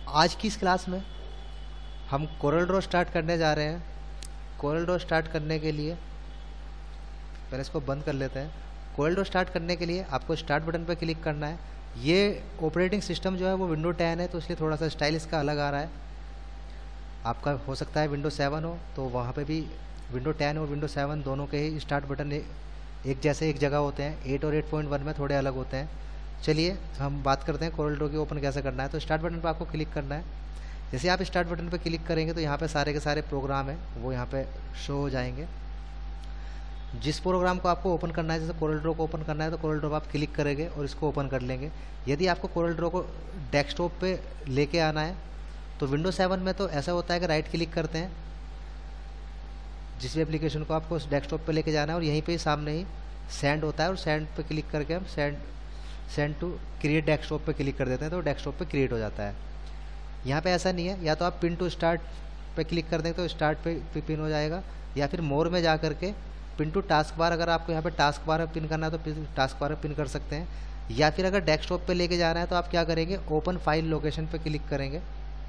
आज की इस क्लास में हम कोरल ड्रॉ स्टार्ट करने जा रहे हैं। कोरल ड्रॉ स्टार्ट करने के लिए पहले इसको बंद कर लेते हैं। कोरल ड्रॉ स्टार्ट करने के लिए आपको स्टार्ट बटन पर क्लिक करना है। ये ऑपरेटिंग सिस्टम जो है वो विंडो 10 है, तो इसलिए थोड़ा सा स्टाइल इसका अलग आ रहा है। आपका हो सकता है विंडो 7 हो, तो वहाँ पे भी विंडो 10 और विंडो 7 दोनों के ही स्टार्ट बटन एक जैसे एक जगह होते हैं। 8 और 8.1 में थोड़े अलग होते हैं। चलिए हम बात करते हैं कोरल ड्रॉ की ओपन कैसे करना है। तो स्टार्ट बटन पर आपको क्लिक करना है। जैसे आप स्टार्ट बटन पर क्लिक करेंगे तो यहाँ पे सारे के सारे प्रोग्राम हैं वो यहाँ पे शो हो जाएंगे। जिस प्रोग्राम को आपको ओपन करना है, जैसे कोरल ड्रॉ को ओपन करना है तो कोरल ड्रॉ आप क्लिक करेंगे और इसको ओपन कर लेंगे। यदि आपको कोरल ड्रॉ को डेस्कटॉप पे लेके आना है तो विंडो 7 में तो ऐसा होता है कि राइट क्लिक करते हैं जिस भी एप्लीकेशन को आपको उस डेस्कटॉप पे लेके जाना है और यहीं पे सामने ही सेंड होता है और सेंड पे क्लिक करके हम सेंड टू क्रिएट डेस्कटॉप पे क्लिक कर देते हैं तो डेस्कटॉप पे क्रिएट हो जाता है। यहाँ पे ऐसा नहीं है, या तो आप पिन टू स्टार्ट पे क्लिक कर दें तो स्टार्ट पे पिन हो जाएगा, या फिर मोर में जा करके पिन टू टास्क बार, अगर आपको यहाँ पे टास्क बार पिन करना है तो टास्क बार पिन कर सकते हैं। या फिर अगर डेस्कटॉप पे लेके जाना है तो आप क्या करेंगे, ओपन फाइल लोकेशन पे क्लिक करेंगे,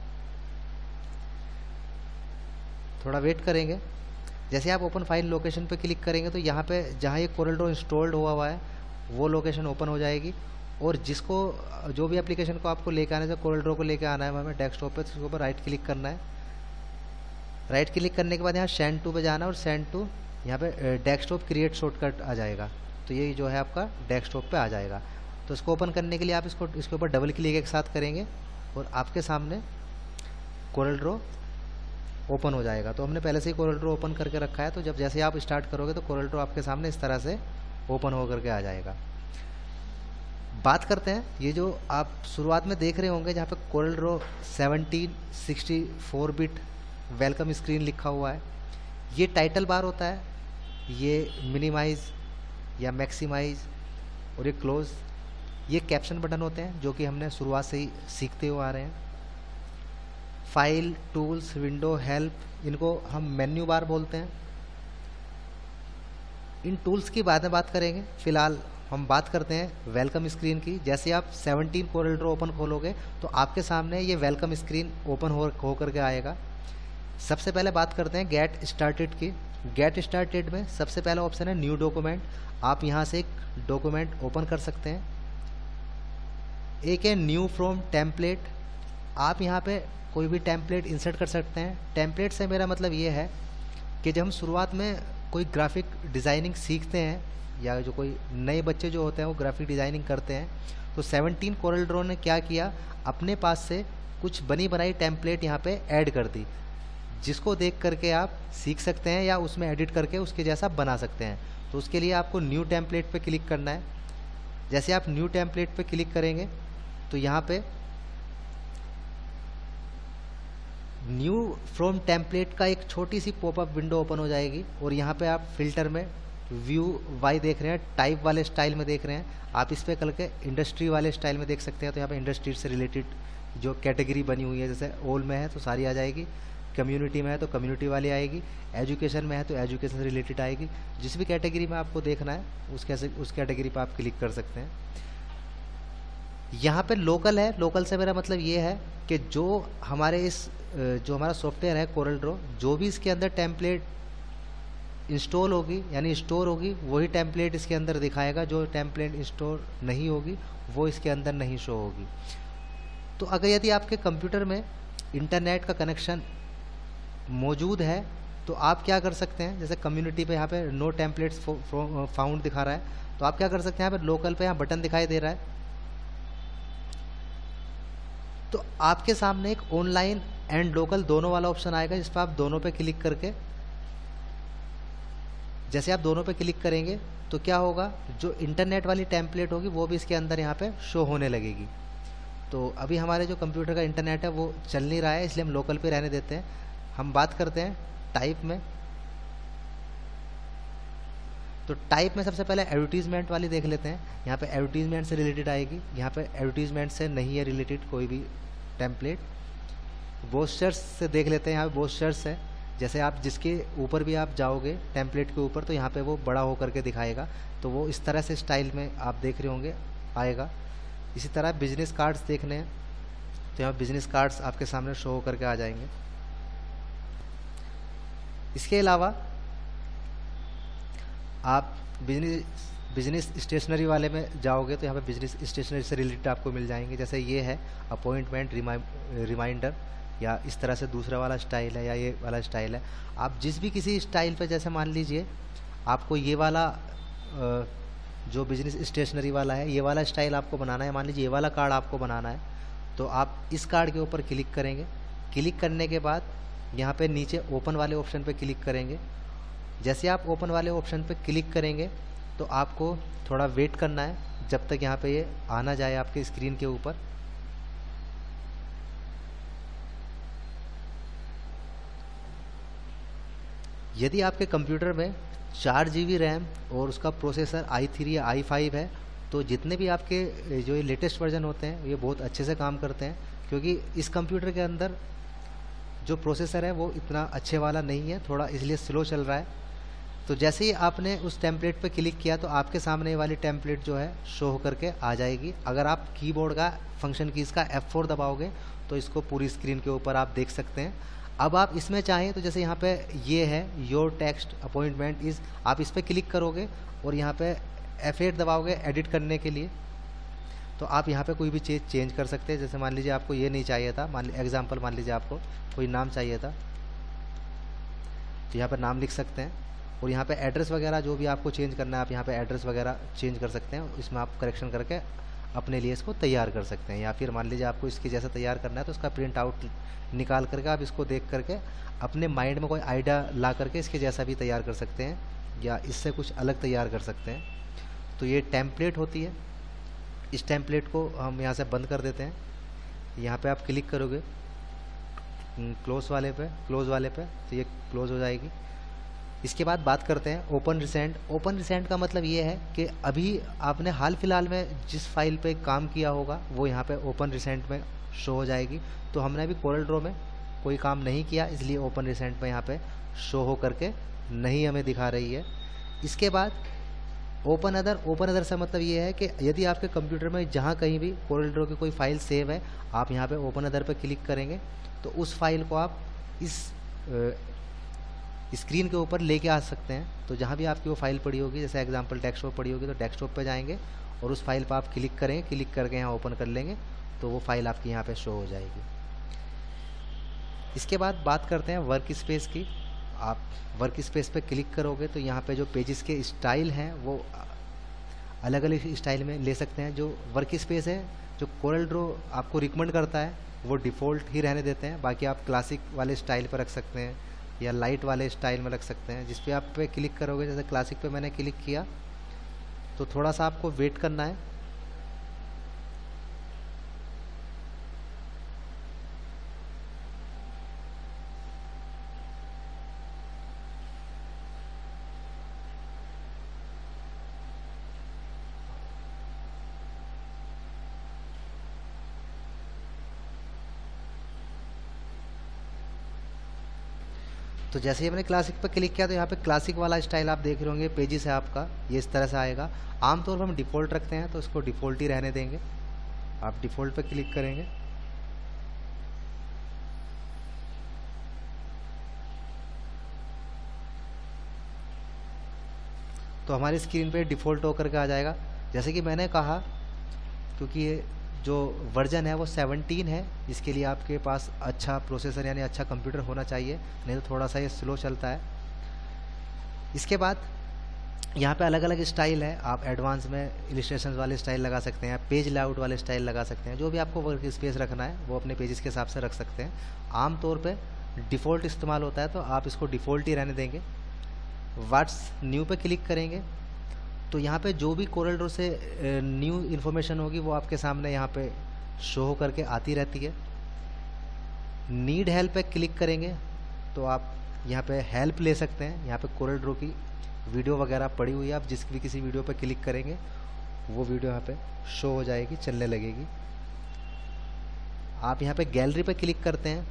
थोड़ा वेट करेंगे। जैसे आप ओपन फाइल लोकेशन पे क्लिक करेंगे तो यहाँ पे जहाँ ये कोरल ड्रॉ इंस्टॉल्ड हुआ है वो लोकेशन ओपन हो जाएगी। और जिसको जो भी एप्लीकेशन को आपको लेके आना है, जैसे कोरल ड्रॉ को लेके आना है हमें डेस्कटॉप पे, तो उसके ऊपर राइट क्लिक करना है। राइट क्लिक करने के बाद यहाँ सेंड टू पे जाना है और सेंड टू यहाँ पे डेस्कटॉप क्रिएट शॉर्टकट आ जाएगा, तो ये जो है आपका डेस्कटॉप पे आ जाएगा। तो इसको ओपन करने के लिए आप इसके ऊपर डबल क्लिक एक साथ करेंगे और आपके सामने कोरल ड्रॉ ओपन हो जाएगा। तो हमने पहले से ही कोरल ड्रॉ ओपन करके रखा है, तो जब जैसे आप स्टार्ट करोगे तो कोरल ड्रॉ आपके सामने इस तरह से ओपन हो करके आ जाएगा। बात करते हैं, ये जो आप शुरुआत में देख रहे होंगे जहाँ पे Corel Draw 1764 bit welcome screen लिखा हुआ है, ये टाइटल बार होता है, ये मिनिमाइज या मैक्सिमाइज और ये क्लोज, ये कैप्शन बटन होते हैं जो कि हमने शुरुआत से ही सीखते हुए आ रहे हैं। फाइल, टूल्स, विंडो, हेल्प, इनको हम मेन्यू बार बोलते हैं। इन टूल्स की बाद में बात करेंगे, फिलहाल हम बात करते हैं वेलकम स्क्रीन की। जैसे आप 17 कोरल ड्रॉ ओपन खोलोगे तो आपके सामने ये वेलकम स्क्रीन ओपन हो करके आएगा। सबसे पहले बात करते हैं गेट स्टार्टेड की। गेट स्टार्टेड में सबसे पहला ऑप्शन है न्यू डॉक्यूमेंट। आप यहाँ से एक डॉक्यूमेंट ओपन कर सकते हैं। एक है न्यू फ्रॉम टेम्पलेट, आप यहाँ पे कोई भी टेम्पलेट इंसर्ट कर सकते हैं। टेम्पलेट से मेरा मतलब ये है कि जब हम शुरुआत में कोई ग्राफिक डिज़ाइनिंग सीखते हैं या जो कोई नए बच्चे जो होते हैं वो ग्राफिक डिज़ाइनिंग करते हैं, तो 17 कोरल ड्रॉ ने क्या किया, अपने पास से कुछ बनी बनाई टेम्पलेट यहाँ पे ऐड कर दी, जिसको देख करके आप सीख सकते हैं या उसमें एडिट करके उसके जैसा बना सकते हैं। तो उसके लिए आपको न्यू टेम्पलेट पे क्लिक करना है। जैसे आप न्यू टेम्पलेट पे क्लिक करेंगे तो यहाँ पे न्यू फ्रॉम टेम्पलेट का एक छोटी सी पॉपअप विंडो ओपन हो जाएगी और यहाँ पे आप फिल्टर में व्यू वाई देख रहे हैं, टाइप वाले स्टाइल में देख रहे हैं, आप इस पर करके इंडस्ट्री वाले स्टाइल में देख सकते हैं। तो यहाँ पे इंडस्ट्री से रिलेटेड जो कैटेगरी बनी हुई है, जैसे ऑल में है तो सारी आ जाएगी, कम्युनिटी में है तो कम्युनिटी वाली आएगी, एजुकेशन में है तो एजुकेशन से रिलेटेड आएगी। जिस भी कैटेगरी में आपको देखना है उस कैटेगरी पर आप क्लिक कर सकते हैं। यहाँ पे लोकल है, लोकल से मेरा मतलब ये है कि जो हमारा सॉफ्टवेयर है कोरल ड्रॉ, जो भी इसके अंदर टेम्पलेट इंस्टॉल होगी यानी स्टोर होगी वही टेम्पलेट इसके अंदर दिखाएगा। जो टेम्पलेट इंस्टॉल नहीं होगी वो इसके अंदर नहीं शो होगी। तो अगर यदि आपके कंप्यूटर में इंटरनेट का कनेक्शन मौजूद है तो आप क्या कर सकते हैं, जैसे कम्युनिटी पे यहाँ पे नो टेम्पलेट्स फाउंड दिखा रहा है, तो आप क्या कर सकते हैं, यहाँ पे लोकल पे यहाँ बटन दिखाई दे रहा है, तो आपके सामने एक ऑनलाइन एंड लोकल दोनों वाला ऑप्शन आएगा, जिस पर आप दोनों पे क्लिक करके, जैसे आप दोनों पे क्लिक करेंगे तो क्या होगा, जो इंटरनेट वाली टेम्पलेट होगी वो भी इसके अंदर यहाँ पे शो होने लगेगी। तो अभी हमारे जो कंप्यूटर का इंटरनेट है वो चल नहीं रहा है, इसलिए हम लोकल पे रहने देते हैं। हम बात करते हैं टाइप में। तो टाइप में सबसे पहले एडवर्टीजमेंट वाली देख लेते हैं। यहाँ पे एडवर्टीजमेंट से रिलेटेड आएगी, यहाँ पे एडवर्टीजमेंट से नहीं है रिलेटेड कोई भी टेम्पलेट। बोस्टर्स से देख लेते हैं, यहाँ पे बोस्टर्स है, जैसे आप जिसके ऊपर भी आप जाओगे टेम्पलेट के ऊपर तो यहाँ पे वो बड़ा हो करके दिखाएगा, तो वो इस तरह से स्टाइल में आप देख रहे होंगे आएगा। इसी तरह बिजनेस कार्ड्स देखने हैं, तो यहाँ बिजनेस कार्ड्स आपके सामने शो होकर के आ जाएंगे। इसके अलावा आप बिजनेस स्टेशनरी वाले में जाओगे तो यहाँ पे बिजनेस स्टेशनरी से रिलेटेड आपको मिल जाएंगे। जैसे ये है अपॉइंटमेंट रिमाइंडर, या इस तरह से दूसरा वाला स्टाइल है, या ये वाला स्टाइल है। आप जिस भी किसी स्टाइल पे, जैसे मान लीजिए आपको ये वाला जो बिजनेस स्टेशनरी वाला है, ये वाला स्टाइल आपको बनाना है, मान लीजिए ये वाला कार्ड आपको बनाना है, तो आप इस कार्ड के ऊपर क्लिक करेंगे। क्लिक करने के बाद यहाँ पे नीचे ओपन वाले ऑप्शन पे क्लिक करेंगे। जैसे आप ओपन वाले ऑप्शन पे क्लिक करेंगे तो आपको थोड़ा वेट करना है जब तक यहाँ पे ये आना जाए आपके स्क्रीन के ऊपर। यदि आपके कंप्यूटर में 4 GB रैम और उसका प्रोसेसर i3 या i5 है, तो जितने भी आपके जो ये लेटेस्ट वर्जन होते हैं ये बहुत अच्छे से काम करते हैं, क्योंकि इस कंप्यूटर के अंदर जो प्रोसेसर है वो इतना अच्छे वाला नहीं है, थोड़ा इसलिए स्लो चल रहा है। तो जैसे ही आपने उस टेम्पलेट पे क्लिक किया तो आपके सामने ये वाली टेम्पलेट जो है शो होकर के आ जाएगी। अगर आप कीबोर्ड का फंक्शन कीज़ का F4 दबाओगे तो इसको पूरी स्क्रीन के ऊपर आप देख सकते हैं। अब आप इसमें चाहें तो जैसे यहाँ पे ये है योर टेक्स्ट अपॉइंटमेंट इज़, आप इस पर क्लिक करोगे और यहाँ पे F8 दबाओगे एडिट करने के लिए, तो आप यहाँ पे कोई भी चीज़ चेंज कर सकते हैं। जैसे मान लीजिए आपको ये नहीं चाहिए था, एग्जाम्पल मान लीजिए आपको कोई नाम चाहिए था, तो यहाँ पर नाम लिख सकते हैं। और यहाँ पे एड्रेस वगैरह जो भी आपको चेंज करना है, आप यहाँ पे एड्रेस वगैरह चेंज कर सकते हैं। इसमें आप करेक्शन करके अपने लिए इसको तैयार कर सकते हैं। या फिर मान लीजिए आपको इसके जैसा तैयार करना है तो उसका प्रिंट आउट निकाल करके आप इसको देख करके अपने माइंड में कोई आइडिया ला करके इसके जैसा भी तैयार कर सकते हैं, या इससे कुछ अलग तैयार कर सकते हैं। तो ये टेम्पलेट होती है। इस टेम्पलेट को हम यहाँ से बंद कर देते हैं। यहाँ पे आप क्लिक करोगे क्लोज वाले पे तो ये क्लोज हो जाएगी। इसके बाद बात करते हैं ओपन रिसेंट। ओपन रिसेंट का मतलब ये है कि अभी आपने हाल फिलहाल में जिस फाइल पे काम किया होगा वो यहाँ पे ओपन रिसेंट में शो हो जाएगी। तो हमने अभी कोरल ड्रॉ में कोई काम नहीं किया, इसलिए ओपन रिसेंट में यहाँ पे शो हो करके नहीं हमें दिखा रही है। इसके बाद ओपन अदर से मतलब ये है कि यदि आपके कंप्यूटर में जहाँ कहीं भी कोरल ड्रॉ की कोई फाइल सेव है, आप यहाँ पे ओपन अदर पे क्लिक करेंगे तो उस फाइल को आप इस स्क्रीन के ऊपर लेके आ सकते हैं। तो जहाँ भी आपकी वो फाइल पड़ी होगी, जैसे एग्जांपल डेस्कटॉप पड़ी होगी तो डेस्कटॉप पे जाएंगे और उस फाइल पर आप क्लिक करेंगे, क्लिक करके यहाँ ओपन कर लेंगे तो वो फाइल आपकी यहाँ पे शो हो जाएगी। इसके बाद बात करते हैं वर्क स्पेस की। आप वर्क स्पेस पे क्लिक करोगे तो यहाँ पे जो पेजेस के स्टाइल हैं वो अलग अलग स्टाइल में ले सकते हैं। जो वर्क स्पेस है, जो कोरल ड्रॉ आपको रिकमेंड करता है वो डिफ़ॉल्ट ही रहने देते हैं। बाकी आप क्लासिक वाले स्टाइल पर रख सकते हैं या लाइट वाले स्टाइल में रख सकते हैं। जिस पे आप पे क्लिक करोगे, जैसे क्लासिक पे मैंने क्लिक किया तो थोड़ा सा आपको वेट करना है। तो जैसे ही मैंने क्लासिक पर क्लिक किया तो यहाँ पे क्लासिक वाला स्टाइल आप देख रहे होंगे, पेजेस है आपका ये इस तरह से आएगा। आमतौर पर हम डिफ़ॉल्ट रखते हैं तो इसको डिफ़ॉल्ट ही रहने देंगे। आप डिफ़ॉल्ट पे क्लिक करेंगे तो हमारी स्क्रीन पे डिफ़ॉल्ट होकर के आ जाएगा। जैसे कि मैंने कहा, क्योंकि ये जो वर्जन है वो 17 है, इसके लिए आपके पास अच्छा प्रोसेसर यानी अच्छा कंप्यूटर होना चाहिए, नहीं तो थोड़ा सा ये स्लो चलता है। इसके बाद यहाँ पे अलग अलग स्टाइल है। आप एडवांस में इलिस्ट्रेशन वाले स्टाइल लगा सकते हैं, पेज लेआउट वाले स्टाइल लगा सकते हैं। जो भी आपको वर्क स्पेस रखना है वो अपने पेजेस के हिसाब से रख सकते हैं। आमतौर पे डिफ़ॉल्ट इस्तेमाल होता है तो आप इसको डिफ़ॉल्ट ही रहने देंगे। व्हाट्स न्यू पे क्लिक करेंगे तो यहाँ पे जो भी कोरल ड्रॉ से न्यू इन्फॉर्मेशन होगी वो आपके सामने यहाँ पे शो करके आती रहती है। नीड हेल्प पे क्लिक करेंगे तो आप यहाँ पे हेल्प ले सकते हैं। यहाँ पे कोरल ड्रॉ की वीडियो वगैरह पड़ी हुई है, आप जिस भी किसी वीडियो पे क्लिक करेंगे वो वीडियो यहाँ पे शो हो जाएगी, चलने लगेगी। आप यहाँ पे गैलरी पे क्लिक करते हैं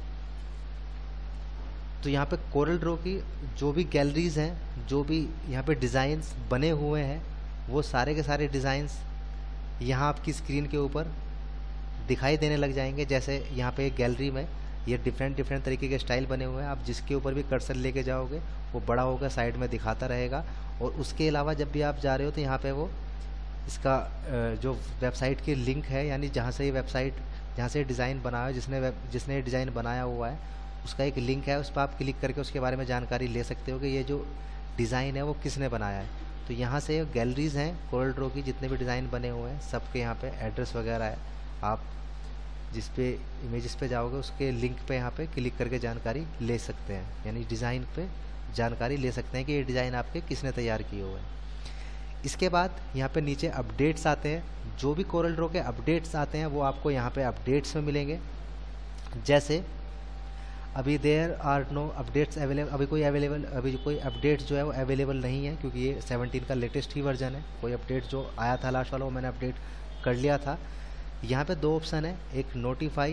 तो यहाँ पे कोरल ड्रॉ की जो भी गैलरीज हैं, जो भी यहाँ पे डिज़ाइंस बने हुए हैं वो सारे के सारे डिज़ाइंस यहाँ आपकी स्क्रीन के ऊपर दिखाई देने लग जाएंगे। जैसे यहाँ पे गैलरी में ये डिफरेंट डिफरेंट तरीके के स्टाइल बने हुए हैं, आप जिसके ऊपर भी कर्सर लेके जाओगे वो बड़ा होगा, साइड में दिखाता रहेगा। और उसके अलावा जब भी आप जा रहे हो तो यहाँ पे वो इसका जो वेबसाइट की लिंक है, यानी जहाँ से ये वेबसाइट, जहाँ से डिज़ाइन बनाया है, जिसने ये डिज़ाइन बनाया हुआ है उसका एक लिंक है, उस पर आप क्लिक करके उसके बारे में जानकारी ले सकते हो कि ये जो डिज़ाइन है वो किसने बनाया है। तो यहाँ से गैलरीज़ हैं कोरल ड्रॉ की, जितने भी डिज़ाइन बने हुए हैं सबके यहाँ पे एड्रेस वगैरह है। आप जिस पे इमेजेस पे जाओगे उसके लिंक पे यहाँ पे क्लिक करके जानकारी ले सकते हैं, यानी डिज़ाइन पे जानकारी ले सकते हैं कि ये डिज़ाइन आपके किसने तैयार किए हुए हैं। इसके बाद यहाँ पे नीचे अपडेट्स आते हैं, जो भी कोरल ड्रॉ के अपडेट्स आते हैं वो आपको यहाँ पे अपडेट्स में मिलेंगे। जैसे अभी there are no updates available, अभी कोई अपडेट्स जो है वो अवेलेबल नहीं है, क्योंकि ये 17 का लेटेस्ट ही वर्जन है। कोई अपडेट जो आया था लास्ट वाला वो मैंने अपडेट कर लिया था। यहाँ पे 2 ऑप्शन है, एक notify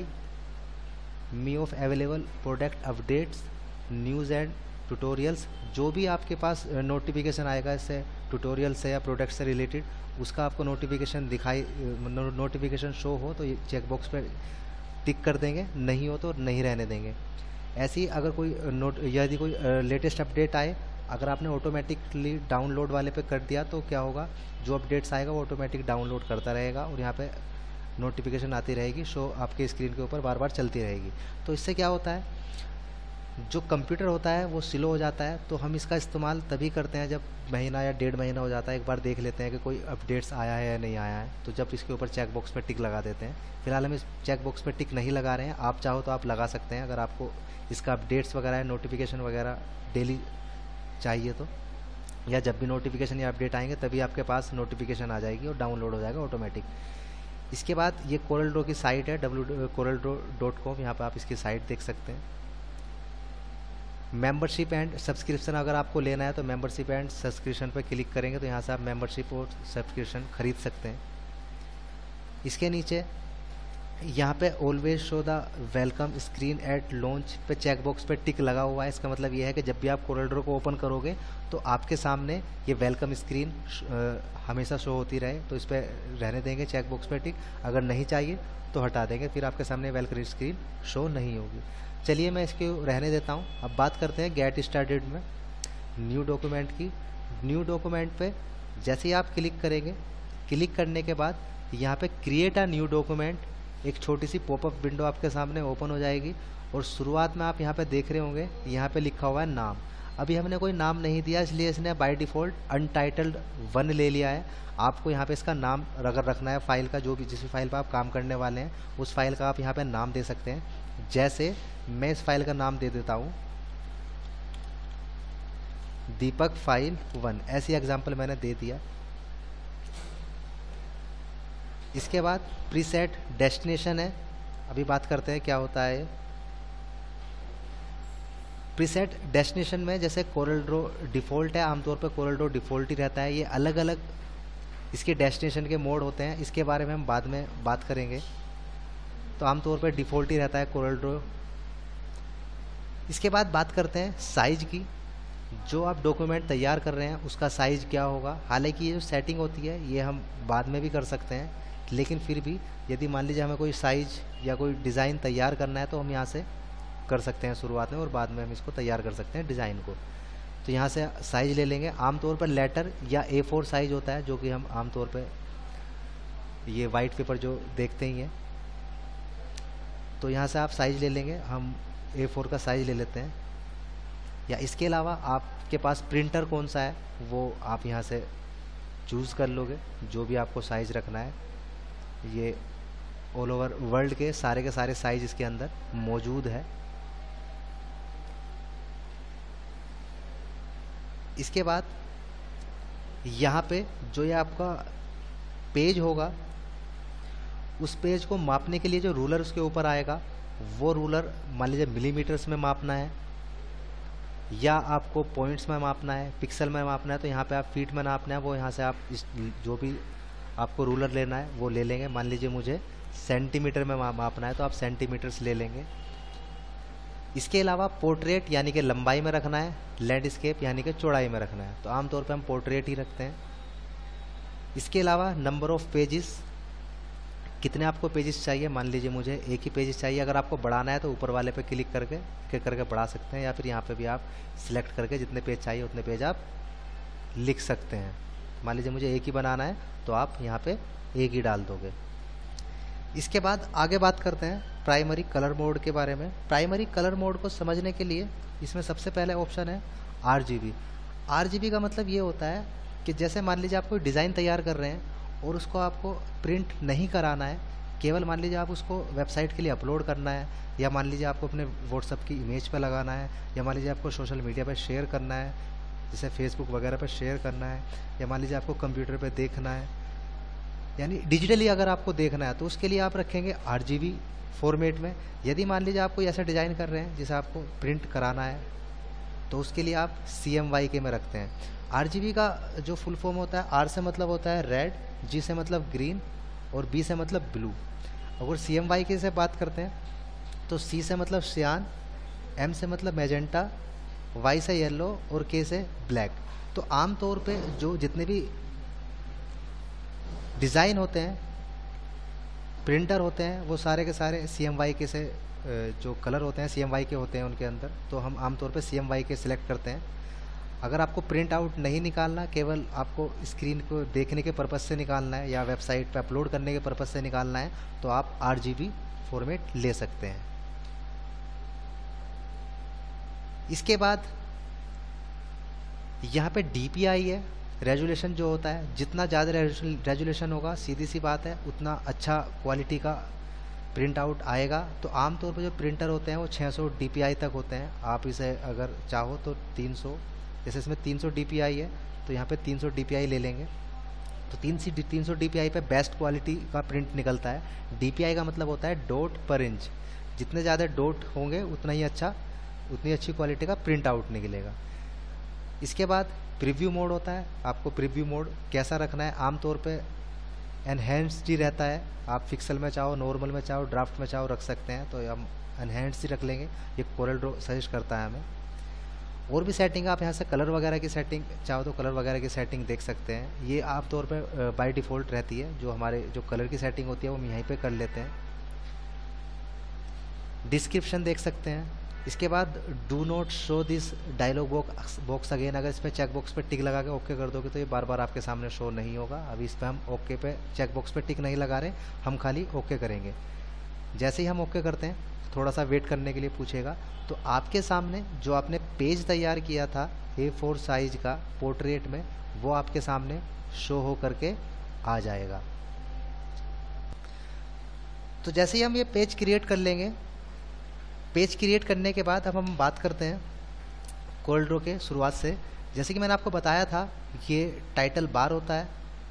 me of available product updates, news and tutorials. जो भी आपके पास नोटिफिकेशन आएगा इससे ट्यूटोरियल से या प्रोडक्ट से रिलेटेड, उसका आपको नोटिफिकेशन शो हो तो ये चेकबॉक्स पे टिक कर देंगे, नहीं हो तो नहीं रहने देंगे। ऐसे ही अगर कोई यदि कोई लेटेस्ट अपडेट आए, अगर आपने ऑटोमेटिकली डाउनलोड वाले पे कर दिया तो क्या होगा, जो अपडेट्स आएगा वो ऑटोमेटिक डाउनलोड करता रहेगा और यहाँ पे नोटिफिकेशन आती रहेगी, शो आपके स्क्रीन के ऊपर बार बार चलती रहेगी। तो इससे क्या होता है, जो कंप्यूटर होता है वो स्लो हो जाता है। तो हम इसका इस्तेमाल तभी करते हैं जब महीना या 1.5 महीना हो जाता है, एक बार देख लेते हैं कि कोई अपडेट्स आया है या नहीं आया है, तो जब इसके ऊपर चेक बॉक्स पे टिक लगा देते हैं। फिलहाल हम इस चेक बॉक्स पे टिक नहीं लगा रहे हैं, आप चाहो तो आप लगा सकते हैं अगर आपको इसका अपडेट्स वगैरह नोटिफिकेशन वगैरह डेली चाहिए तो, या जब भी नोटिफिकेशन या अपडेट आएंगे तभी आपके पास नोटिफिकेशन आ जाएगी और डाउनलोड हो जाएगा ऑटोमेटिक। इसके बाद ये कोरल ड्रॉ की साइट है coreldraw.com, यहाँ पर आप इसकी साइट देख सकते हैं। मेंबरशिप एंड सब्सक्रिप्शन अगर आपको लेना है तो मेंबरशिप एंड सब्सक्रिप्शन पर क्लिक करेंगे तो यहाँ से आप मेंबरशिप और सब्सक्रिप्शन खरीद सकते हैं। इसके नीचे यहाँ पे always show the welcome screen at launch पे चेक बॉक्स पे टिक लगा हुआ है। इसका मतलब ये है कि जब भी आप कोरल ड्रॉ को ओपन करोगे तो आपके सामने ये वेलकम स्क्रीन हमेशा शो होती रहे, तो इस पर रहने देंगे चेक बॉक्स पे टिक। अगर नहीं चाहिए तो हटा देंगे, फिर आपके सामने वेलकम स्क्रीन शो नहीं होगी। चलिए मैं इसके रहने देता हूँ। अब बात करते हैं गेट स्टार्टेड में न्यू डॉक्यूमेंट की। न्यू डॉक्यूमेंट पे जैसे ही आप क्लिक करेंगे, क्लिक करने के बाद यहाँ पे क्रिएट अ न्यू डॉक्यूमेंट, एक छोटी सी पॉपअप विंडो आपके सामने ओपन हो जाएगी और शुरुआत में आप यहाँ पे देख रहे होंगे यहाँ पे लिखा हुआ है नाम। अभी हमने कोई नाम नहीं दिया इसलिए इसने बाय डिफ़ॉल्ट अनटाइटल्ड 1 ले लिया है। आपको यहाँ पे इसका नाम अगर रखना है फाइल का, जो भी जिस फाइल पर आप काम करने वाले हैं उस फाइल का आप यहाँ पे नाम दे सकते हैं। जैसे मैं इस फाइल का नाम दे देता हूँ दीपक फाइल 1, ऐसी एग्जाम्पल मैंने दे दिया। इसके बाद प्रीसेट डेस्टिनेशन है, अभी बात करते हैं क्या होता है। प्रीसेट डेस्टिनेशन में जैसे कोरल ड्रॉ डिफ़ॉल्ट है, आमतौर पर कोरल ड्रॉ डिफ़ॉल्ट ही रहता है। ये अलग अलग इसके डेस्टिनेशन के मोड होते हैं, इसके बारे में हम बाद में बात करेंगे। तो आमतौर पर डिफ़ॉल्ट ही रहता है कोरल ड्रॉ। इसके बाद बात करते हैं साइज की। जो आप डॉक्यूमेंट तैयार कर रहे हैं उसका साइज़ क्या होगा। हालांकि ये जो सेटिंग होती है ये हम बाद में भी कर सकते हैं, लेकिन फिर भी यदि मान लीजिए हमें कोई साइज़ या कोई डिज़ाइन तैयार करना है तो हम यहाँ से कर सकते हैं शुरुआत में, और बाद में हम इसको तैयार कर सकते हैं डिज़ाइन को। तो यहाँ से साइज़ ले लेंगे। आमतौर पर लेटर या A4 साइज़ होता है, जो कि हम आमतौर पर ये वाइट पेपर जो देखते ही हैं। तो यहाँ से आप साइज़ ले लेंगे, हम A4 का साइज़ ले लेते हैं। या इसके अलावा आपके पास प्रिंटर कौन सा है वो आप यहाँ से चूज़ कर लोगे, जो भी आपको साइज़ रखना है। ये ऑल ओवर वर्ल्ड के सारे साइज़ इसके अंदर मौजूद है। इसके बाद यहाँ पे जो ये आपका पेज होगा, उस पेज को मापने के लिए जो रूलर उसके ऊपर आएगा, वो रूलर मान लीजिए मिलीमीटर्स में मापना है या आपको पॉइंट्स में मापना है, पिक्सल में मापना है, तो यहाँ पे आप फीट में नापना है। वो यहाँ से आप इस जो भी आपको रूलर लेना है वो ले लेंगे। मान लीजिए मुझे सेंटीमीटर में मापना है तो आप सेंटीमीटर्स ले लेंगे। इसके अलावा पोर्ट्रेट यानी कि लंबाई में रखना है, लैंडस्केप यानी कि चौड़ाई में रखना है, तो आमतौर पर हम पोर्ट्रेट ही रखते हैं। इसके अलावा नंबर ऑफ़ पेजेस कितने आपको पेजेस चाहिए, मान लीजिए मुझे एक ही पेजेस चाहिए। अगर आपको बढ़ाना है तो ऊपर वाले पे क्लिक करके बढ़ा सकते हैं, या फिर यहाँ पे भी आप सिलेक्ट करके जितने पेज चाहिए उतने पेज आप लिख सकते हैं। मान लीजिए मुझे एक ही बनाना है तो आप यहाँ पे एक ही डाल दोगे। इसके बाद आगे बात करते हैं प्राइमरी कलर मोड के बारे में। प्राइमरी कलर मोड को समझने के लिए इसमें सबसे पहले ऑप्शन है RGB। RGB का मतलब ये होता है कि जैसे मान लीजिए आप कोई डिज़ाइन तैयार कर रहे हैं और उसको आपको प्रिंट नहीं कराना है, केवल मान लीजिए आप उसको वेबसाइट के लिए अपलोड करना है, या मान लीजिए आपको अपने व्हाट्सएप की इमेज पे लगाना है, या मान लीजिए आपको सोशल मीडिया पे शेयर करना है, जैसे फेसबुक वगैरह पे शेयर करना है, या मान लीजिए आपको कंप्यूटर पे देखना है, यानी डिजिटली अगर आपको देखना है तो उसके लिए आप रखेंगे RGB फॉर्मेट में। यदि मान लीजिए आप कोई ऐसा डिज़ाइन कर रहे हैं जिसे आपको प्रिंट कराना है तो उसके लिए आप CMYK में रखते हैं। RGB का जो फुल फॉर्म होता है, R से मतलब होता है रेड, G से मतलब ग्रीन और B से मतलब ब्लू। अगर CMYK से बात करते हैं तो C से मतलब सियान, M से मतलब मैजेंटा, Y से येलो और K से ब्लैक। तो आम तौर पे जो जितने भी डिज़ाइन होते हैं, प्रिंटर होते हैं, वो सारे के सारे CMYK से जो कलर होते हैं CMYK होते हैं उनके अंदर, तो हम आमतौर पे CMYK सिलेक्ट करते हैं। अगर आपको प्रिंट आउट नहीं निकालना, केवल आपको स्क्रीन को देखने के पर्पज़ से निकालना है या वेबसाइट पे अपलोड करने के पर्पज़ से निकालना है, तो आप RGB फॉर्मेट ले सकते हैं। इसके बाद यहाँ पे DPI है, रेजोल्यूशन जो होता है। जितना ज़्यादा रेजोल्यूशन होगा, सीधी सी बात है, उतना अच्छा क्वालिटी का प्रिंट आउट आएगा। तो आमतौर पर जो प्रिंटर होते हैं वो 600 DPI तक होते हैं। आप इसे अगर चाहो तो 300, जैसे इसमें 300 DPI है तो यहाँ पे 300 DPI ले लेंगे, तो 300 DPI पे बेस्ट क्वालिटी का प्रिंट निकलता है। DPI का मतलब होता है डॉट पर इंच, जितने ज़्यादा डॉट होंगे उतनी अच्छी क्वालिटी का प्रिंट आउट निकलेगा। इसके बाद प्रीव्यू मोड होता है। आपको प्रीव्यू मोड कैसा रखना है, आमतौर पे एनहेंस्ड ही रहता है। आप पिक्सल में चाहो, नॉर्मल में चाहो, ड्राफ्ट में चाहो रख सकते हैं, तो हम एनहेंस्ड ही रख लेंगे। ये कोरल ड्रॉ सजेस्ट करता है हमें। और भी सेटिंग आप यहाँ से कलर वगैरह की सेटिंग चाहो तो कलर वगैरह की सेटिंग देख सकते हैं। ये आमतौर पे बाय डिफ़ॉल्ट रहती है, जो हमारे जो कलर की सेटिंग होती है वो हम यहीं पे कर लेते हैं। डिस्क्रिप्शन देख सकते हैं। इसके बाद do not show this dialog box again, अगर इस पर चेक बॉक्स पे टिक लगा के ओके कर दोगे तो ये बार बार आपके सामने शो नहीं होगा। अभी इस पर हम ओके पे चेक बॉक्स पे टिक नहीं लगा रहे, हम खाली ओके करेंगे। जैसे ही हम ओके करते हैं, थोड़ा सा वेट करने के लिए पूछेगा, तो आपके सामने जो आपने पेज तैयार किया था A4 साइज का पोर्ट्रेट में, वो आपके सामने शो हो करके आ जाएगा। तो जैसे ही हम ये पेज क्रिएट कर लेंगे, पेज क्रिएट करने के बाद अब हम बात करते हैं कोरल ड्रॉ के शुरुआत से। जैसे कि मैंने आपको बताया था, ये टाइटल बार होता है।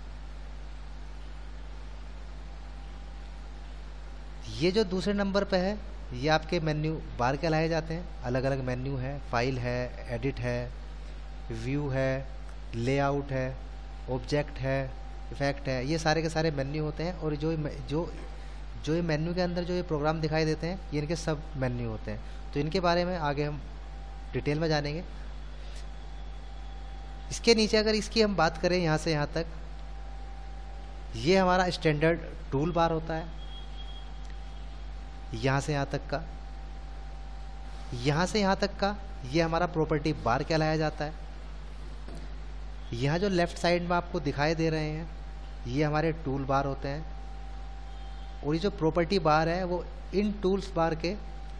ये जो दूसरे नंबर पे है, ये आपके मेन्यू बार कहलाए जाते हैं। अलग अलग मेन्यू है, फाइल है, एडिट है, व्यू है, लेआउट है, ऑब्जेक्ट है, इफेक्ट है, ये सारे के सारे मेन्यू होते हैं। और जो ये मेन्यू के अंदर जो ये प्रोग्राम दिखाई देते हैं, ये इनके सब मेन्यू होते हैं। तो इनके बारे में आगे हम डिटेल में जानेंगे। इसके नीचे अगर इसकी हम बात करें, यहाँ से यहाँ तक, ये हमारा स्टैंडर्ड टूल बार होता है। यहाँ से यहाँ तक का, यहाँ से यहाँ तक का ये हमारा प्रॉपर्टी बार कहलाया जाता है। यहाँ जो लेफ्ट साइड में आपको दिखाई दे रहे हैं, ये हमारे टूल बार होते हैं। और ये जो प्रॉपर्टी बार है वो इन टूल्स बार के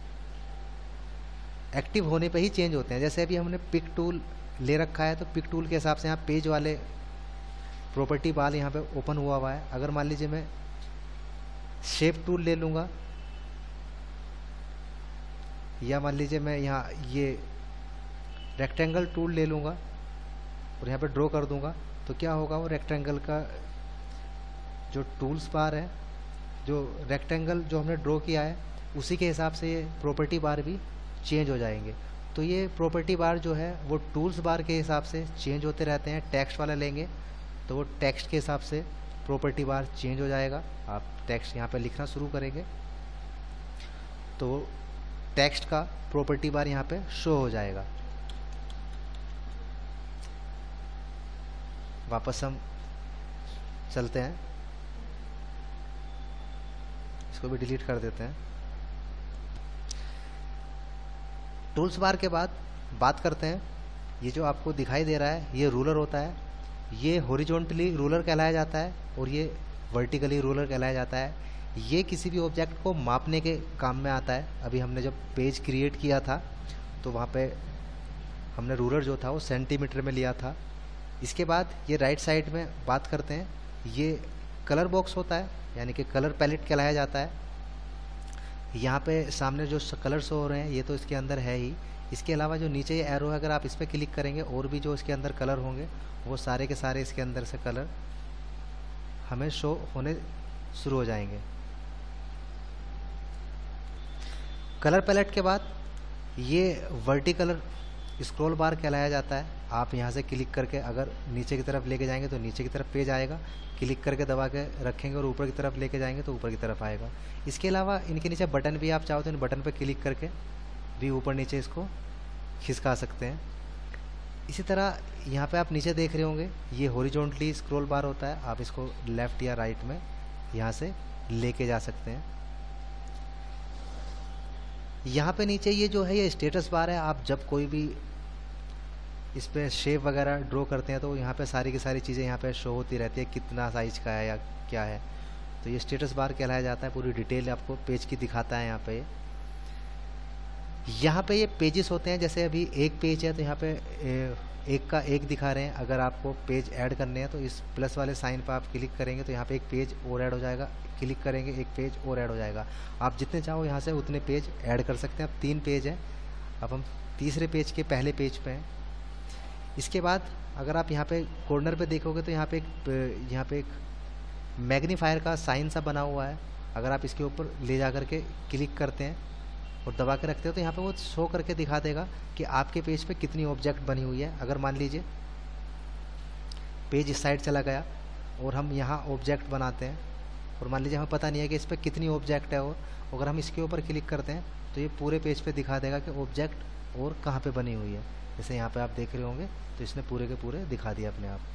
एक्टिव होने पे ही चेंज होते हैं। जैसे अभी हमने पिक टूल ले रखा है, तो पिक टूल के हिसाब से यहाँ पेज वाले प्रॉपर्टी बार यहाँ पे ओपन हुआ है। अगर मान लीजिए मैं शेप टूल ले लूँगा, या मान लीजिए मैं यहाँ ये रेक्टेंगल टूल ले लूँगा और यहाँ पे ड्रॉ कर दूँगा, तो क्या होगा, वो रेक्टेंगल का जो टूल्स बार है, जो रेक्टेंगल जो हमने ड्रॉ किया है, उसी के हिसाब से ये प्रॉपर्टी बार भी चेंज हो जाएंगे। तो ये प्रॉपर्टी बार जो है वो टूल्स बार के हिसाब से चेंज होते रहते हैं। टेक्स्ट वाला लेंगे तो वो टेक्स्ट के हिसाब से प्रॉपर्टी बार चेंज हो जाएगा। आप टेक्स्ट यहाँ पे लिखना शुरू करेंगे तो टेक्स्ट का प्रॉपर्टी बार यहाँ पे शो हो जाएगा। वापस हम चलते हैं। इसको भी डिलीट कर देते हैं। टूल्स बार के बाद बात करते हैं, ये जो आपको दिखाई दे रहा है ये रूलर होता है। ये हॉरिजॉन्टली रूलर कहलाया जाता है और ये वर्टिकली रूलर कहलाया जाता है। ये किसी भी ऑब्जेक्ट को मापने के काम में आता है। अभी हमने जब पेज क्रिएट किया था तो वहाँ पे हमने रूलर जो था वो सेंटीमीटर में लिया था। इसके बाद ये राइट साइड में बात करते हैं, ये कलर बॉक्स होता है, यानी कि कलर पैलेट कहलाया जाता है। यहाँ पे सामने जो कलर शो हो रहे हैं ये तो इसके अंदर है ही। इसके अलावा जो नीचे ये एरो है, अगर आप इस पर क्लिक करेंगे और भी जो इसके अंदर कलर होंगे वो सारे के सारे इसके अंदर से कलर हमें शो होने शुरू हो जाएंगे। कलर पैलेट के बाद ये वर्टिकल स्क्रॉल बार कहलाया जाता है। आप यहाँ से क्लिक करके अगर नीचे की तरफ लेके जाएंगे तो नीचे की तरफ पेज आएगा, क्लिक करके दबा के रखेंगे और ऊपर की तरफ लेके जाएंगे तो ऊपर की तरफ आएगा। इसके अलावा इनके नीचे बटन भी आप चाहो तो इन बटन पर क्लिक करके भी ऊपर नीचे इसको खिसका सकते हैं। इसी तरह यहाँ पे आप नीचे देख रहे होंगे ये हॉरिजॉन्टली स्क्रॉल बार होता है। आप इसको लेफ़्ट या राइट में यहाँ से लेके जा सकते हैं। यहाँ पे नीचे ये जो है ये स्टेटस बार है। आप जब कोई भी इस पर शेप वगैरह ड्रॉ करते हैं तो यहाँ पे सारी की सारी चीज़ें यहाँ पे शो होती रहती है, कितना साइज का है या क्या है। तो ये स्टेटस बार कहलाया जाता है। पूरी डिटेल आपको पेज की दिखाता है। यहाँ पे ये पेजेस होते हैं। जैसे अभी एक पेज है तो यहाँ पे एक का एक दिखा रहे हैं। अगर आपको पेज ऐड करने हैं तो इस प्लस वाले साइन पर आप क्लिक करेंगे तो यहाँ पे एक पेज और ऐड हो जाएगा, क्लिक करेंगे एक पेज और ऐड हो जाएगा। आप जितने चाहो यहाँ से उतने पेज ऐड कर सकते हैं। अब 3 पेज हैं, अब हम तीसरे पेज के पहले पेज पे हैं। इसके बाद अगर आप यहाँ पे कॉर्नर पे देखोगे तो यहाँ पे एक मैग्नीफायर का साइन सा बना हुआ है। अगर आप इसके ऊपर ले जा करके क्लिक करते हैं और दबा के रखते हो तो यहाँ पे वो शो करके दिखा देगा कि आपके पेज पे कितनी ऑब्जेक्ट बनी हुई है। अगर मान लीजिए पेज इस साइड चला गया और हम यहाँ ऑब्जेक्ट बनाते हैं और मान लीजिए हमें पता नहीं है कि इस पर कितनी ऑब्जेक्ट है, और अगर हम इसके ऊपर क्लिक करते हैं तो ये पूरे पेज पे दिखा देगा कि ऑब्जेक्ट और कहाँ पे बनी हुई है। जैसे यहाँ पे आप देख रहे होंगे तो इसने पूरे के पूरे दिखा दिया अपने आप।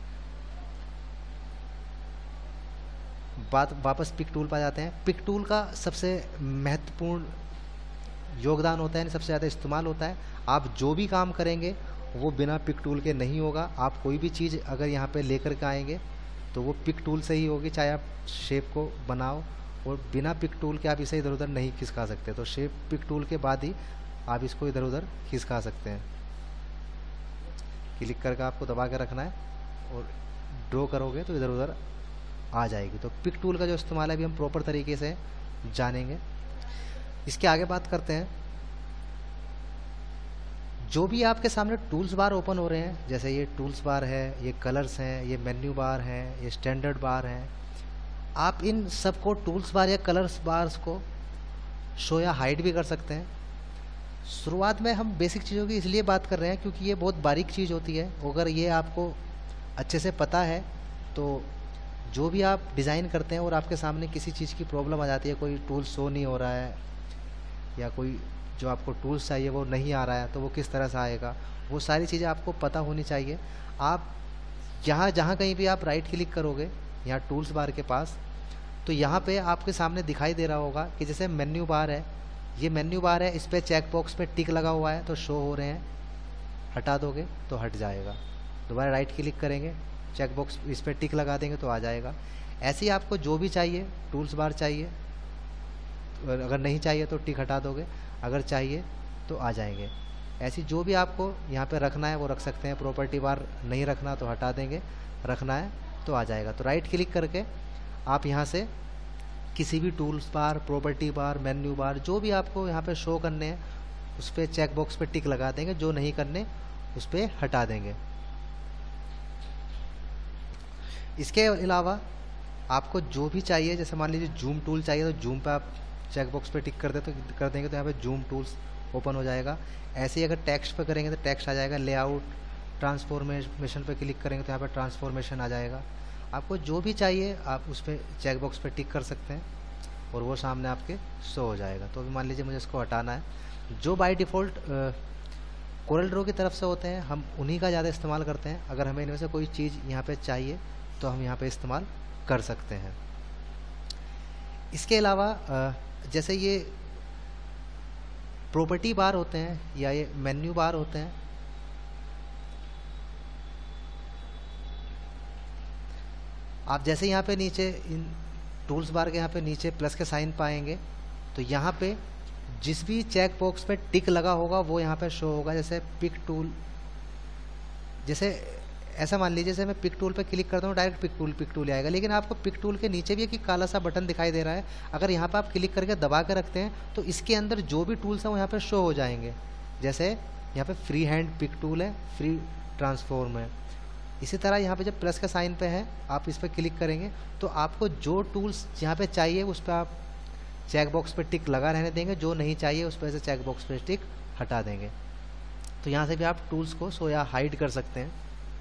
बात वापस पिक टूल पर जाते हैं। पिक टूल का सबसे महत्वपूर्ण योगदान होता है, सबसे ज़्यादा इस्तेमाल होता है। आप जो भी काम करेंगे वो बिना पिक टूल के नहीं होगा। आप कोई भी चीज़ अगर यहाँ पे लेकर के आएंगे तो वो पिक टूल से ही होगी, चाहे आप शेप को बनाओ, और बिना पिक टूल के आप इसे इधर उधर नहीं खिसका सकते। तो शेप पिक टूल के बाद ही आप इसको इधर उधर खिसका सकते हैं। क्लिक करके आपको दबा के रखना है और ड्रॉ करोगे तो इधर उधर आ जाएगी। तो पिक टूल का जो इस्तेमाल है अभी हम प्रॉपर तरीके से जानेंगे। इसके आगे बात करते हैं, जो भी आपके सामने टूल्स बार ओपन हो रहे हैं, जैसे ये टूल्स बार है, ये कलर्स हैं, ये मेन्यू बार है, ये स्टैंडर्ड बार है, आप इन सबको टूल्स बार या कलर्स बार्स को शो या हाइड भी कर सकते हैं। शुरुआत में हम बेसिक चीज़ों की इसलिए बात कर रहे हैं क्योंकि ये बहुत बारीक चीज़ होती है। अगर ये आपको अच्छे से पता है तो जो भी आप डिज़ाइन करते हैं और आपके सामने किसी चीज़ की प्रॉब्लम आ जाती है, कोई टूल शो नहीं हो रहा है या कोई जो आपको टूल्स चाहिए वो नहीं आ रहा है, तो वो किस तरह से आएगा, वो सारी चीज़ें आपको पता होनी चाहिए। आप जहाँ कहीं भी आप राइट क्लिक करोगे यहाँ टूल्स बार के पास, तो यहाँ पे आपके सामने दिखाई दे रहा होगा कि जैसे मेन्यू बार है, ये मेन्यू बार है, इस पर चेक बॉक्स पे टिक लगा हुआ है तो शो हो रहे हैं, हटा दोगे तो हट जाएगा। दोबारा राइट क्लिक करेंगे, चेक बॉक्स इस पर टिक लगा देंगे तो आ जाएगा। ऐसे ही आपको जो भी चाहिए, टूल्स बार चाहिए, अगर नहीं चाहिए तो टिक हटा दोगे, अगर चाहिए तो आ जाएंगे। ऐसी जो भी आपको यहाँ पे रखना है वो रख सकते हैं। प्रॉपर्टी बार नहीं रखना तो हटा देंगे, रखना है तो आ जाएगा। तो राइट क्लिक करके आप यहाँ से किसी भी tools bar, property bar, menu bar, जो भी आपको यहाँ पे शो करने हैं उस पर चेक बॉक्स पे टिक लगा देंगे, जो नहीं करने उस पर हटा देंगे। इसके अलावा आपको जो भी चाहिए, जैसे मान लीजिए जूम टूल चाहिए तो जूम पे आप चेक बॉक्स पे टिक कर देंगे तो यहाँ पे जूम टूल्स ओपन हो जाएगा। ऐसे ही अगर टेक्स्ट पे करेंगे तो टेक्स्ट आ जाएगा। लेआउट, ट्रांसफॉर्मेशन पे क्लिक करेंगे तो यहाँ पे ट्रांसफॉर्मेशन आ जाएगा। आपको जो भी चाहिए आप उस पर चेक बॉक्स पे टिक कर सकते हैं और वो सामने आपके शो हो जाएगा। तो अभी मान लीजिए मुझे इसको हटाना है। जो बाय डिफ़ॉल्ट कोरल ड्रॉ की तरफ से होते हैं हम उन्हीं का ज़्यादा इस्तेमाल करते हैं। अगर हमें इनमें से कोई चीज़ यहाँ पे चाहिए तो हम यहाँ पे इस्तेमाल कर सकते हैं। इसके अलावा जैसे ये प्रॉपर्टी बार होते हैं या ये मेन्यू बार होते हैं, आप जैसे यहाँ पे नीचे इन टूल्स बार के यहाँ पे नीचे प्लस के साइन पाएंगे, तो यहाँ पे जिस भी चेक बॉक्स पे टिक लगा होगा वो यहाँ पे शो होगा। जैसे पिक टूल, जैसे ऐसा मान लीजिए जैसे मैं पिक टूल पे क्लिक करता हूँ डायरेक्ट पिक टूल आएगा, लेकिन आपको पिक टूल के नीचे भी एक काला सा बटन दिखाई दे रहा है, अगर यहाँ पे आप क्लिक करके दबा के रखते हैं तो इसके अंदर जो भी टूल्स हैं वो यहाँ पे शो हो जाएंगे। जैसे यहाँ पे फ्री हैंड पिक टूल है, फ्री ट्रांसफॉर्म है। इसी तरह यहाँ पे जब प्लस का साइन पे है आप इस पर क्लिक करेंगे तो आपको जो टूल्स यहाँ पे चाहिए उस पर आप चेक बॉक्स पे टिक लगा रहने देंगे, जो नहीं चाहिए उस पर से चेक बॉक्स पे टिक हटा देंगे। तो यहाँ से भी आप टूल्स को शो या हाइड कर सकते हैं।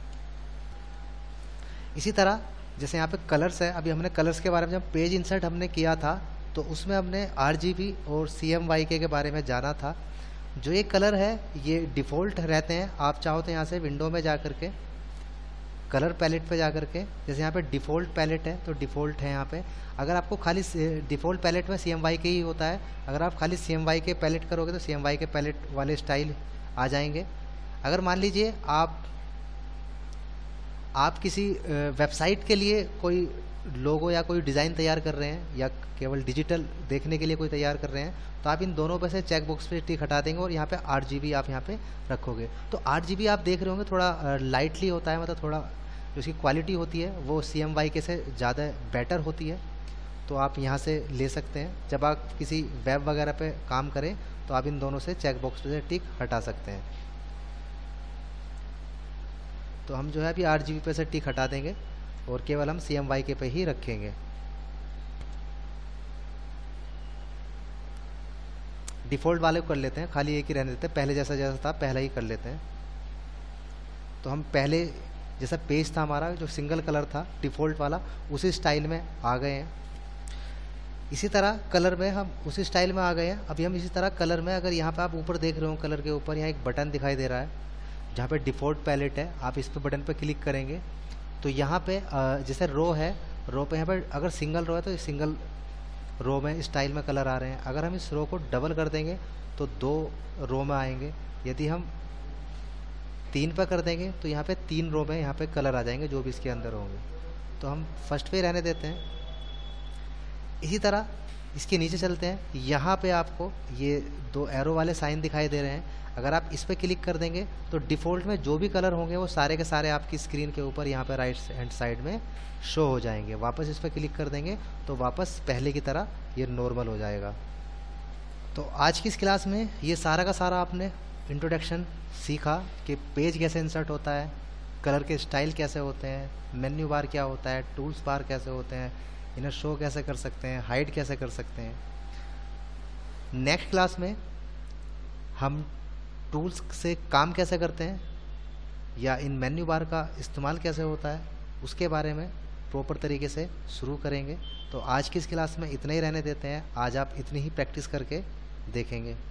इसी तरह जैसे यहाँ पे कलर्स है, अभी हमने कलर्स के बारे में जब पेज इंसर्ट हमने किया था तो उसमें हमने RGB और CMYK के बारे में जाना था। जो ये कलर है ये डिफ़ॉल्ट रहते हैं, आप चाहो तो यहाँ से विंडो में जा करके कलर पैलेट पे जा करके, जैसे यहाँ पे डिफ़ॉल्ट पैलेट है तो डिफ़ॉल्ट है यहाँ पे। अगर आपको खाली डिफ़ॉल्ट पैलेट में CMYK ही होता है, अगर आप खाली CMYK पैलेट करोगे तो CMYK पैलेट वाले स्टाइल आ जाएंगे। अगर मान लीजिए आप किसी वेबसाइट के लिए कोई लोगो या कोई डिज़ाइन तैयार कर रहे हैं या केवल डिजिटल देखने के लिए कोई तैयार कर रहे हैं, तो आप इन दोनों पे से चेक बॉक्स पे टिक हटा देंगे और यहाँ पे 8 GB आप यहाँ पे रखोगे। तो 8 GB आप देख रहे होंगे थोड़ा लाइटली होता है, मतलब थोड़ा जो उसकी क्वालिटी होती है वो CMYK से ज़्यादा बेटर होती है, तो आप यहाँ से ले सकते हैं। जब आप किसी वेब वगैरह पे काम करें तो आप इन दोनों से चेक बॉक्स पे से टिक हटा सकते हैं। तो हम जो है अभी 8 GB पे से टिक हटा देंगे और केवल हम CMYK पे ही रखेंगे। डिफ़ॉल्ट वाले को कर लेते हैं, खाली एक ही रहने देते हैं, पहले जैसा जैसा था पहले ही कर लेते हैं। तो हम पहले जैसा पेज था हमारा जो सिंगल कलर था डिफ़ॉल्ट वाला, उसी स्टाइल में आ गए हैं। इसी तरह कलर में हम उसी स्टाइल में आ गए हैं। अभी हम इसी तरह कलर में, अगर यहाँ पे आप ऊपर देख रहे हो कलर के ऊपर यहाँ एक बटन दिखाई दे रहा है जहाँ पे डिफ़ॉल्ट पैलेट है, आप इस पर बटन पे क्लिक करेंगे तो यहाँ पे जैसे रो है, रो पे यहाँ पर अगर सिंगल रो है तो सिंगल रो में इस स्टाइल में कलर आ रहे हैं। अगर हम इस रो को डबल कर देंगे तो 2 रो में आएंगे। यदि हम 3 पे कर देंगे तो यहाँ पे 3 रो में यहाँ पे कलर आ जाएंगे जो भी इसके अंदर होंगे। तो हम फर्स्ट पे रहने देते हैं। इसी तरह इसके नीचे चलते हैं, यहाँ पे आपको ये 2 एरो वाले साइन दिखाई दे रहे हैं। अगर आप इस पर क्लिक कर देंगे तो डिफ़ॉल्ट में जो भी कलर होंगे वो सारे के सारे आपकी स्क्रीन के ऊपर यहाँ पे राइट हैंड साइड में शो हो जाएंगे। वापस इस पर क्लिक कर देंगे तो वापस पहले की तरह ये नॉर्मल हो जाएगा। तो आज की इस क्लास में ये सारा का सारा आपने इंट्रोडक्शन सीखा कि पेज कैसे इंसर्ट होता है, कलर के स्टाइल कैसे होते हैं, मेन्यू बार क्या होता है, टूल्स बार कैसे होते हैं, इन्हें शो कैसे कर सकते हैं, हाइड कैसे कर सकते हैं। नेक्स्ट क्लास में हम टूल्स से काम कैसे करते हैं या इन मेन्यू बार का इस्तेमाल कैसे होता है उसके बारे में प्रॉपर तरीके से शुरू करेंगे। तो आज की इस क्लास में इतना ही रहने देते हैं। आज आप इतनी ही प्रैक्टिस करके देखेंगे।